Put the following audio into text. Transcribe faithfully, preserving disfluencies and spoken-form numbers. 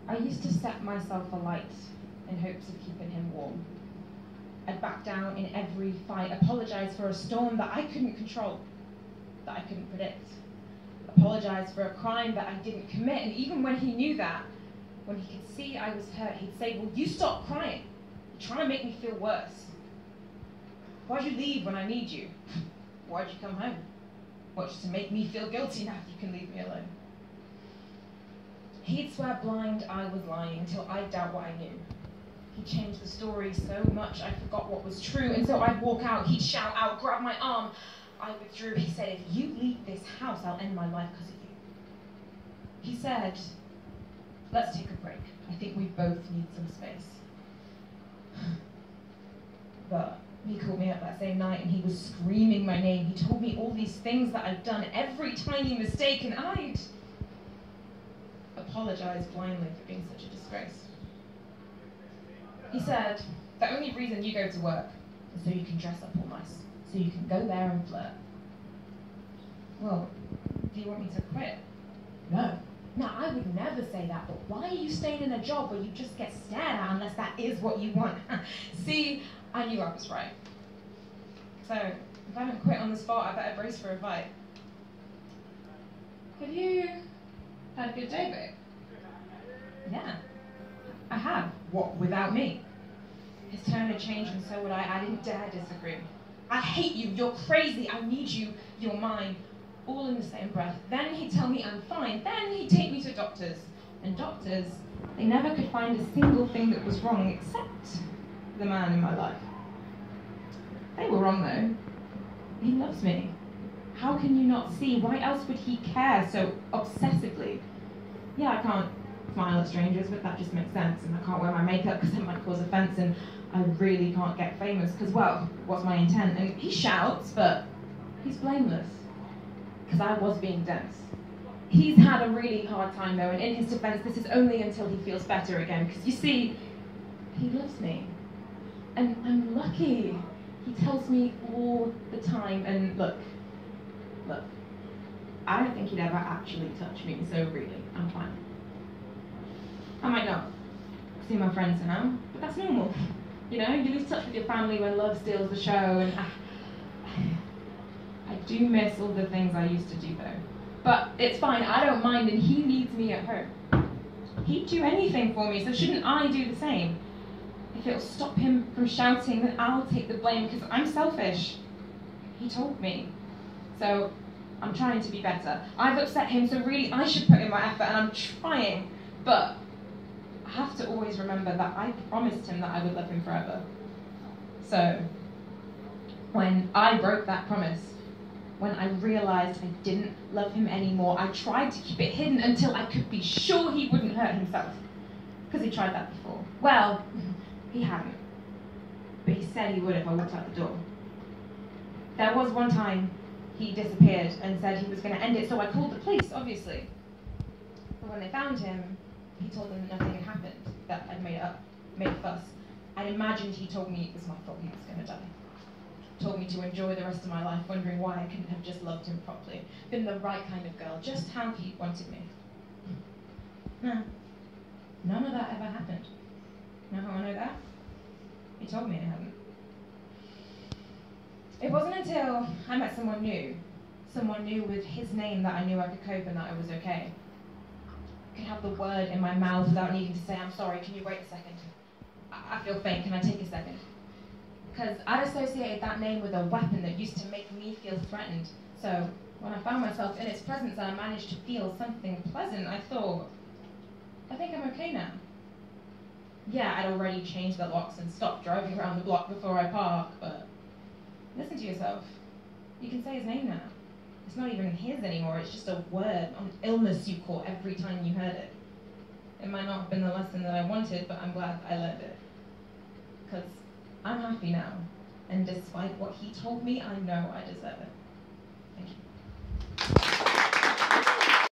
I used to set myself alight in hopes of keeping him warm. I'd back down in every fight, apologize for a storm that I couldn't control, that I couldn't predict. Apologize for a crime that I didn't commit, and even when he knew that, when he could see I was hurt, he'd say, well, you stop crying. You're trying to make me feel worse. Why'd you leave when I need you? Why'd you come home? What, just to make me feel guilty now you can leave me alone? He'd swear blind I was lying until I'd doubt what I knew. He changed the story so much I forgot what was true, and so I'd walk out, he'd shout out, grab my arm. I withdrew. He said, if you leave this house, I'll end my life because of you. He said, let's take a break. I think we both need some space. But he called me up that same night and he was screaming my name. He told me all these things that I'd done, every tiny mistake, and I'd apologized blindly for being such a disgrace. He said, the only reason you go to work is so you can dress up all nice, so you can go there and flirt. Well, do you want me to quit? No. No, I would never say that, but why are you staying in a job where you just get stared at unless that is what you want? See, I knew I was right. So, if I don't quit on the spot, I better brace for a fight. Have you had a good day, babe? Yeah, I have. What, without me? His tone had changed and so would I. I didn't dare disagree. I hate you, you're crazy, I need you, you're mine. All in the same breath. Then he'd tell me I'm fine. Then he'd take me to doctors. And doctors, they never could find a single thing that was wrong except the man in my life. They were wrong though. He loves me. How can you not see? Why else would he care so obsessively? Yeah, I can't smile at strangers, but that just makes sense. And I can't wear my makeup because that might cause offense. And I really can't get famous because, well, what's my intent? And he shouts, but he's blameless. Because I was being dense. He's had a really hard time though, and in his defense, this is only until he feels better again. Because you see, he loves me. And I'm lucky. He tells me all the time, and look, look, I don't think he'd ever actually touch me, so really, I'm fine. I might not see my friends now, but that's normal. You know, you lose touch with your family when love steals the show, and I, I do miss all the things I used to do though. But it's fine, I don't mind, and he needs me at home. He'd do anything for me, so shouldn't I do the same? If it'll stop him from shouting, then I'll take the blame, because I'm selfish. He told me. So I'm trying to be better. I've upset him, so really I should put in my effort, and I'm trying. But I have to always remember that I promised him that I would love him forever. So when I broke that promise, when I realized I didn't love him anymore, I tried to keep it hidden until I could be sure he wouldn't hurt himself. Because he tried that before. Well, he hadn't. But he said he would if I walked out the door. There was one time he disappeared and said he was going to end it, so I called the police, obviously. But when they found him, he told them that nothing had happened, that I'd made it up, made a fuss. I'd imagined he told me it was my fault he was going to die. Told me to enjoy the rest of my life, wondering why I couldn't have just loved him properly, been the right kind of girl, just how he wanted me. No, none of that ever happened. Know how I know that? He told me it hadn't. It wasn't until I met someone new, someone new with his name, that I knew I could cope and that I was okay. I could have the word in my mouth without needing to say, I'm sorry, can you wait a second? I, I feel faint, can I take a second? Because I'd associated that name with a weapon that used to make me feel threatened. So when I found myself in its presence and I managed to feel something pleasant, I thought, I think I'm okay now. Yeah, I'd already changed the locks and stopped driving around the block before I park, but listen to yourself. You can say his name now. It's not even his anymore, it's just a word, an illness you caught every time you heard it. It might not have been the lesson that I wanted, but I'm glad I learned it. Because I'm happy now, and despite what he told me, I know I deserve it. Thank you.